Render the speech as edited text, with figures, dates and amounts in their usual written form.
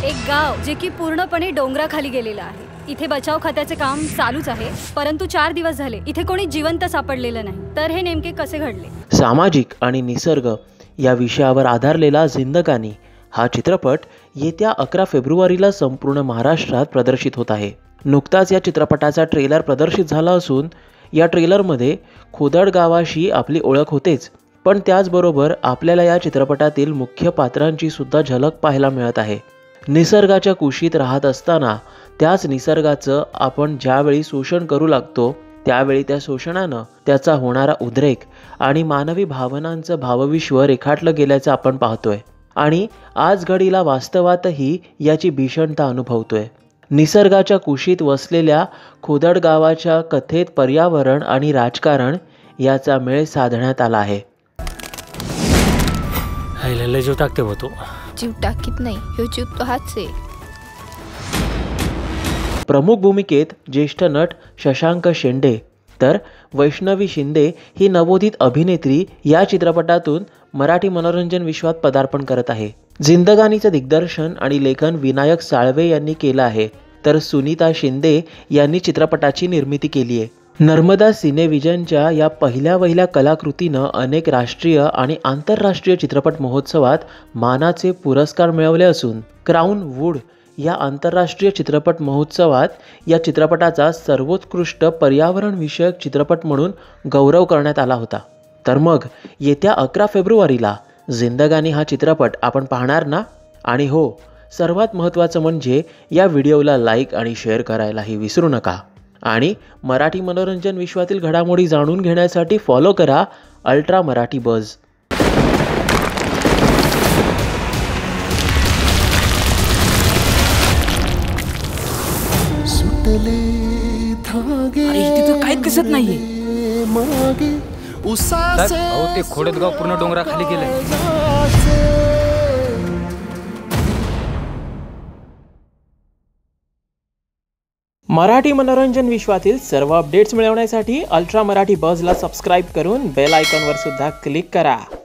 एक गाव जे की पूर्णपणे डोंगराखाली गेलेलं आहे। इथे बचाव खात्याचे काम चालूच आहे, परंतु 4 दिवस झाले इथे कोणी जिवंत सापडलेलं नाही। तर हे नेमके कसे घडले? सामाजिक आणि निसर्ग या विषयावर आधारलेला जिंदगानी हा चित्रपट येत्या 11 फेब्रुवारीला संपूर्ण महाराष्ट्रात प्रदर्शित होत आहे। नुकताच या चित्रपटाचा ट्रेलर प्रदर्शित झाला असून या ट्रेलरमध्ये खोदड गावाशी आपली ओळख होतेच, पण त्याचबरोबर आपल्याला या चित्रपटातील मुख्य पात्रांची सुद्धा झलक पाहायला मिळत आहे। निसर्गाच्या कुशीत राहत असताना त्याच निसर्गाचं आपण ज्यावेळी शोषण करू लागतो त्यावेळी त्या शोषणानं त्याचा होणारा उद्रेक आणि मानवी भावनांचं भावविश्व रेखाटलं गेल्याचं आपण पाहतोय आणि आज घडीला वास्तवातही याची भीषणता अनुभवतोय। निसर्गाच्या कुशीत वसलेल्या खोदड गावाच्या कथेत पर्यावरण आणि राजकारण याचा मेळ साधण्यात आला आहे। लय जीव टाकते होतो। जीव टाकीत नाही, ह्यो जीव तो हाच आहे। प्रमुख भूमिकेत ज्येष्ठ नट शशांक शेंडे तर वैष्णवी शिंदे ही नवोदित अभिनेत्री या चित्रपटातून मराठी मनोरंजन विश्वात पदार्पण करत आहे। जिंदगानीचं दिग्दर्शन आणि लेखन विनायक साळवे यांनी केलं आहे, तर सुनीता शिंदे यांनी चित्रपटाची निर्मिती केली आहे। नर्मदा सिनेविजनच्या या पहिल्या कलाकृतीनं अनेक राष्ट्रीय आणि आंतरराष्ट्रीय चित्रपट महोत्सवात मानाचे पुरस्कार मिळवले असून क्राउन वूड या आंतरराष्ट्रीय चित्रपट महोत्सवात या चित्रपटाचा सर्वोत्कृष्ट पर्यावरण विषयक चित्रपट म्हणून गौरव करण्यात आला होता। तर मग येत्या 11 फेब्रुवारीला जिंदगानी हा चित्रपट आपण पाहणार ना? आणि हो, सर्वात महत्त्वाचं म्हणजे या व्हिडिओला लाईक आणि शेअर करायलाही विसरू नका आणि मराठी मनोरंजन विश्वातील घडामोडी जाणून घेण्यासाठी फॉलो करा अल्ट्रा मराठी बज। अरे इथे तर काहीच दिसत नाहीये। ते खोडदगाव पूर्ण डोंगराखाली गेलंय। मराठी मनोरंजन विश्वातील सर्व अपडेट्स मिळवण्यासाठी अल्ट्रा मराठी बजला सबस्क्राईब करून बेल आयकॉनवर सुद्धा क्लिक करा।